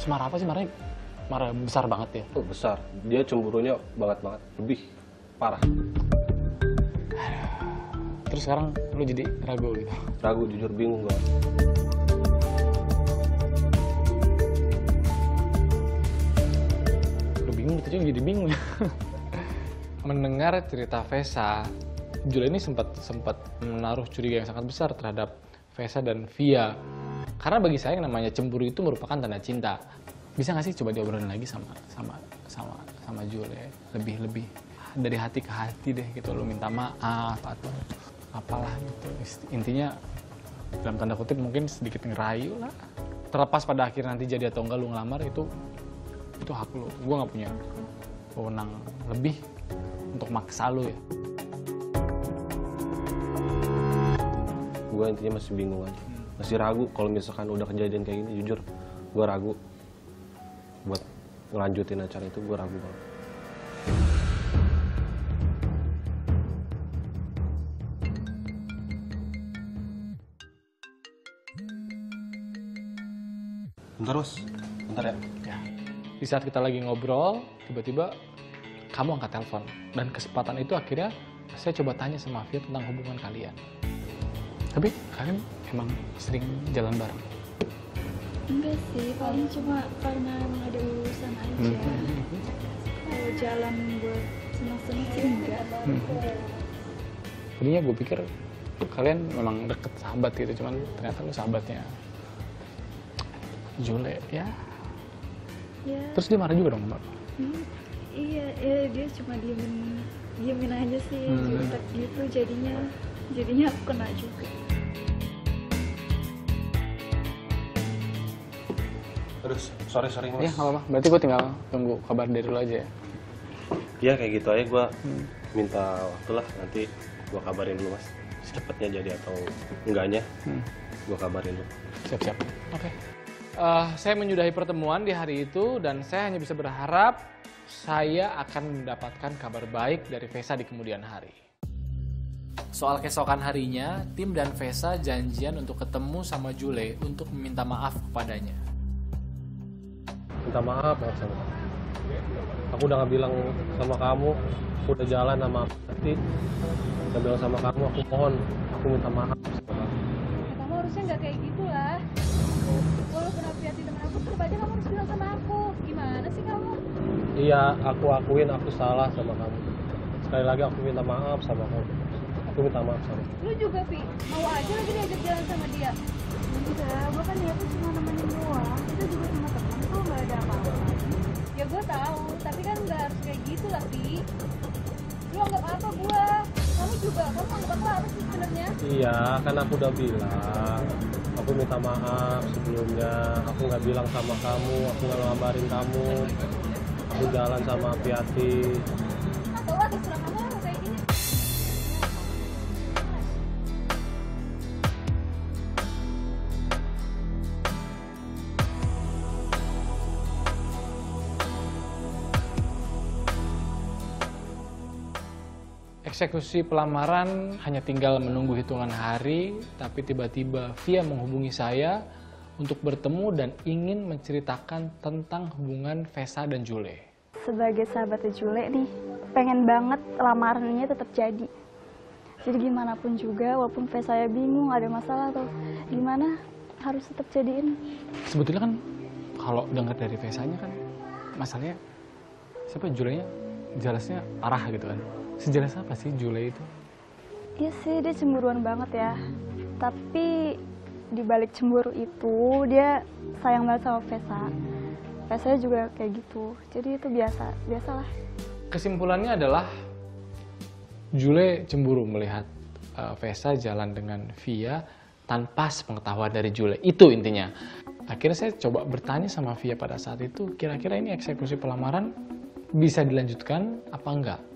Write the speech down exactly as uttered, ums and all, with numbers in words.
Semarah apa sih? Marahnya marah besar banget ya? Oh, besar. Dia cemburunya banget-banget. Lebih parah. Terus sekarang lu jadi ragu gitu? Ragu, jujur bingung gua. Lu bingung, kita juga jadi bingung ya. Mendengar cerita Vesa, Jule ini sempat sempat menaruh curiga yang sangat besar terhadap Vesa dan Via. Karena bagi saya yang namanya cemburu itu merupakan tanda cinta. Bisa nggak sih coba diobrolin lagi sama sama sama sama Jule, lebih lebih dari hati ke hati deh gitu, lu minta maaf atau apalah gitu. Intinya dalam tanda kutip mungkin sedikit ngerayu lah. Terlepas pada akhirnya nanti jadi atau enggak lu ngelamar, itu itu hak lu. Gua nggak punya wewenang lebih untuk maksa lu ya. Gue intinya masih bingung aja, masih ragu. Kalau misalkan udah kejadian kayak gini, jujur gue ragu buat ngelanjutin acara itu. Gue ragu banget. Bentar Mas, bentar ya. Ya. Di saat kita lagi ngobrol, tiba-tiba kamu angkat telepon, dan kesempatan itu akhirnya saya coba tanya sama Via tentang hubungan kalian. Tapi kalian emang sering jalan bareng? Enggak sih, paling cuma karena emang ada urusan aja. Hmm. Kalau jalan buat senang-senang sih enggak. Hmm. Jadinya gue pikir kalian memang deket sahabat gitu, cuman ternyata lu sahabatnya Jule ya. Ya. Terus dia marah juga dong, Mbak? Hmm, iya, ya dia cuma diemin, diemin aja sih, Hmm. jutek gitu. Jadinya, jadinya aku kena juga. Aduh, sorry sorry Mas. Ya nggak apa-apa, berarti gue tinggal tunggu kabar dari lu aja ya? Iya kayak gitu aja. Gue Hmm. minta waktu lah, nanti gue kabarin dulu Mas. Secepatnya jadi atau enggaknya, Hmm. gue kabarin dulu. Siap-siap. Oke. Eh, saya menyudahi pertemuan di hari itu dan saya hanya bisa berharap saya akan mendapatkan kabar baik dari Vesa di kemudian hari. Soal keesokan harinya, tim dan Vesa janjian untuk ketemu sama Jule untuk meminta maaf kepadanya. Minta maaf ya sama kamu. Aku udah nggak bilang sama kamu, aku udah jalan sama Ati. Udah bilang sama kamu, aku mohon, aku minta maaf sama kamu. Ya, kamu harusnya nggak kayak gitu lah. Walaupun aku hati temen aku, tetap aja kamu harus bilang sama aku. Gimana sih kamu? Iya, aku akuin aku salah sama kamu. Sekali lagi aku minta maaf sama kamu. Aku minta maaf sama kamu. Lu juga, Pi. Mau aja lagi diajak jalan sama dia. Enggak, gua kan niatnya cuma nemenin doang. Kita juga cuma teman kok, nggak ada apa-apa. Ya gua tahu, tapi kan nggak harus kayak gitu lah, Pi. Lu anggap apa gua? Kamu juga, kamu anggap apa, apa sih sebenarnya? Iya, kan aku udah bilang. Aku minta maaf sebelumnya. Aku nggak bilang sama kamu, aku nggak ngabarin kamu. Aku jalan sama Apiati. Atau lah, terserah kamu lah kayak gini. Eksekusi pelamaran hanya tinggal menunggu hitungan hari, tapi tiba-tiba Via menghubungi saya untuk bertemu dan ingin menceritakan tentang hubungan Vesa dan Jule. Sebagai sahabatnya Jule nih, pengen banget lamarannya tetap jadi. Jadi gimana pun juga, walaupun Vesa saya bingung, ada masalah atau gimana, harus tetap jadiin. Sebetulnya kan kalau dengar dari Vesanya kan, masalahnya siapa Julenya jelasnya parah gitu kan. Sejelas apa sih Jule itu? Iya sih, dia cemburuan banget ya. Tapi di balik cemburu itu, dia sayang banget sama Vesa. Vesa juga kayak gitu. Jadi itu biasa, biasalah. Kesimpulannya adalah Jule cemburu melihat uh, Vesa jalan dengan Via tanpa sepengetahuan dari Jule. Itu intinya. Akhirnya saya coba bertanya sama Via pada saat itu, kira-kira ini eksekusi pelamaran bisa dilanjutkan apa enggak?